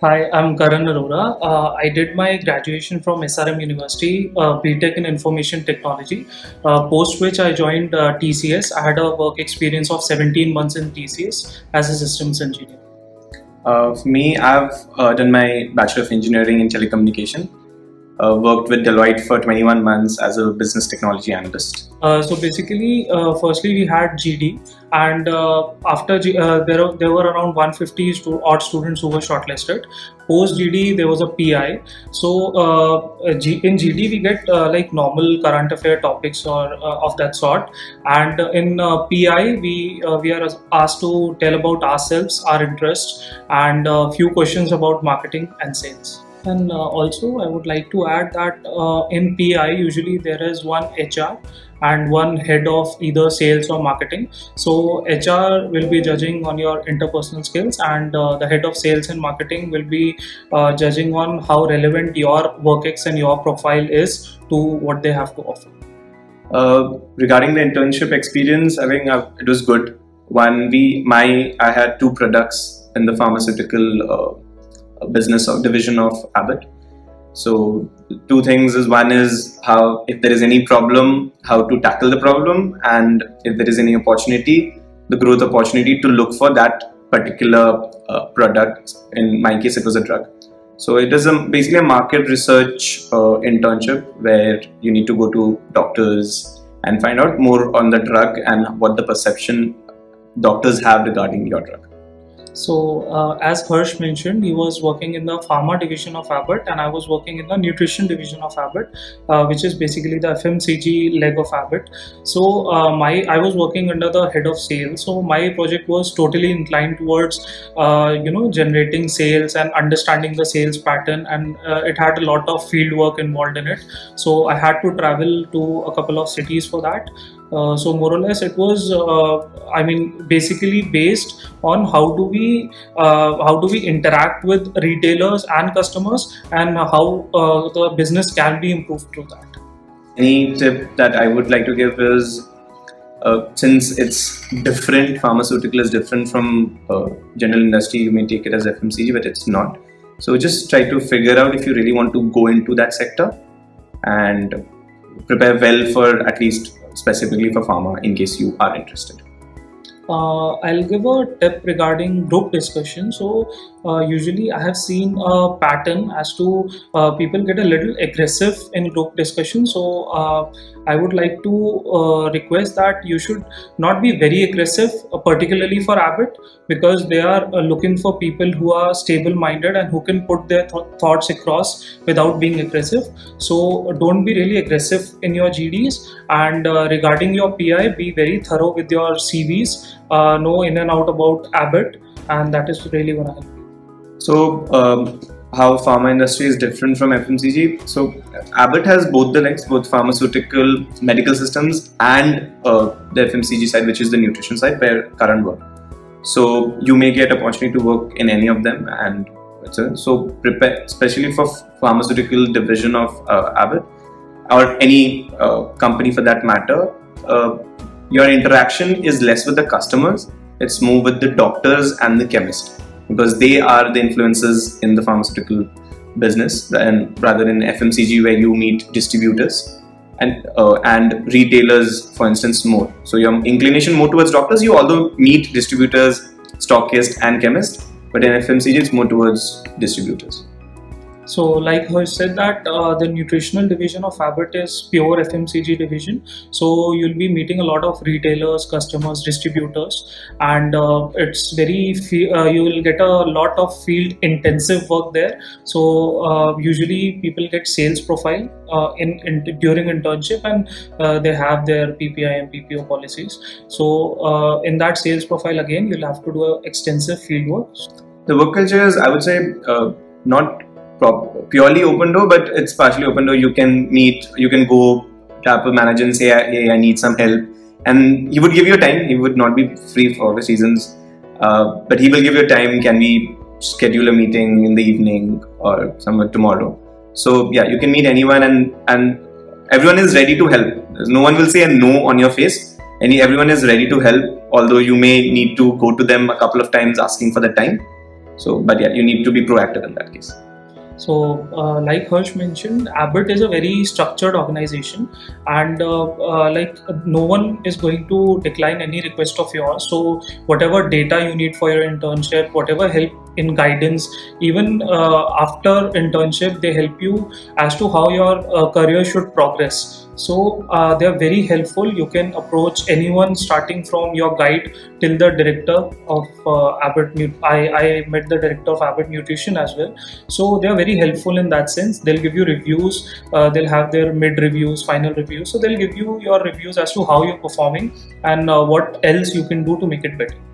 Hi, I'm Karan Arora. I did my graduation from SRM University, BTech in Information Technology, post which I joined TCS. I had a work experience of 17 months in TCS as a systems engineer. For me, I've done my Bachelor of Engineering in Telecommunication. Worked with Deloitte for 21 months as a business technology analyst. So basically, firstly we had GD, and after there were around 150 odd students who were shortlisted. Post GD there was a PI. So in GD we get like normal current affair topics or of that sort, and in PI we are asked to tell about ourselves, our interests, and a few questions about marketing and sales. And also I would like to add that in PI usually there is one HR and one head of either sales or marketing. So HR will be judging on your interpersonal skills, and the head of sales and marketing will be judging on how relevant your work ex and your profile is to what they have to offer. Regarding the internship experience, I think it was good. I had two products in the pharmaceutical business or division of Abbott. So two things is, one is how, if there is any problem, how to tackle the problem, and if there is any opportunity, the growth opportunity to look for that particular product. In my case, it was a drug. So it is basically a market research internship where you need to go to doctors and find out more on the drug and what the perception doctors have regarding your drug. So as Harsh mentioned, he was working in the pharma division of Abbott, and I was working in the nutrition division of Abbott, which is basically the FMCG leg of Abbott. So I was working under the head of sales. So my project was totally inclined towards generating sales and understanding the sales pattern, and it had a lot of field work involved in it. So I had to travel to a couple of cities for that. So more or less it was basically based on how do we interact with retailers and customers, and how the business can be improved through that. Any tip that I would like to give is, since it's different, pharmaceutical is different from general industry, you may take it as FMCG, but it's not. So just try to figure out if you really want to go into that sector, and prepare well for, at least specifically for pharma, in case you are interested. I'll give a tip regarding group discussion. So usually I have seen a pattern as to people get a little aggressive in group discussion. So I would like to request that you should not be very aggressive, particularly for Abbott, because they are looking for people who are stable-minded and who can put their thoughts across without being aggressive. So don't be really aggressive in your GDs, and regarding your PI, be very thorough with your CVs. Know in and out about Abbott, and that is really going to help you. So how pharma industry is different from FMCG. So Abbott has both the legs, both pharmaceutical, medical systems, and the FMCG side, which is the nutrition side where Karan works. So you may get opportunity to work in any of them, and so prepare, especially for pharmaceutical division of Abbott or any company for that matter. Your interaction is less with the customers, it's more with the doctors and the chemist, because they are the influencers in the pharmaceutical business, and rather in FMCG where you meet distributors and retailers, for instance, more. So your inclination more towards doctors, you although meet distributors, stockists and chemists, but in FMCG it's more towards distributors. So like Harsh said that the nutritional division of Abbott is pure FMCG division. So you'll be meeting a lot of retailers, customers, distributors, and it's very you will get a lot of field intensive work there. So usually people get sales profile during internship, and they have their PPI and PPO policies. So in that sales profile again, you'll have to do extensive field work. The work culture is, I would say, not purely open door, but it's partially open door. You can go tap a manager and say, hey, I need some help, and he would give you time. He would not be free for obvious reasons, but he will give you time. Can we schedule a meeting in the evening or somewhere tomorrow? So yeah, you can meet anyone, and everyone is ready to help. No one will say a no on your face. Everyone is ready to help, although you may need to go to them a couple of times asking for the time. So, but yeah, you need to be proactive in that case. So, like Harsh mentioned, Abbott is a very structured organization, and like no one is going to decline any request of yours. So, whatever data you need for your internship, whatever help in guidance, even after internship, they help you as to how your career should progress. So they are very helpful. You can approach anyone starting from your guide till the director of Abbott. I met the director of Abbott Nutrition as well. So they are very helpful in that sense. They'll give you reviews. They'll have their mid reviews, final reviews. So they'll give you your reviews as to how you're performing and what else you can do to make it better.